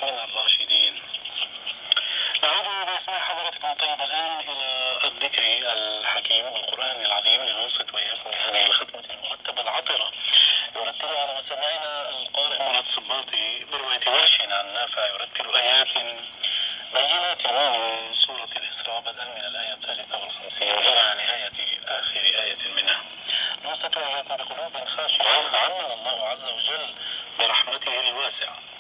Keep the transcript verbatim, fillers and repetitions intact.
من الراشدين. نعود بأسماء حضرتكم طيب الآن إلى الذكر الحكيم والقرآن العظيم لننصت وإياكم هذه الختمة المرتبة العطرة يرتلها على مسامعنا القارئ مراد الصباطي برواية ورش عن نافع، يرتل آيات بينات من سورة الإسراء بدءا من الآية الثالثة والخمسين إلى نهاية آخر آية منها. ننصت وإياكم بقلوب خاشعة عمنا الله عز وجل برحمته الواسعة.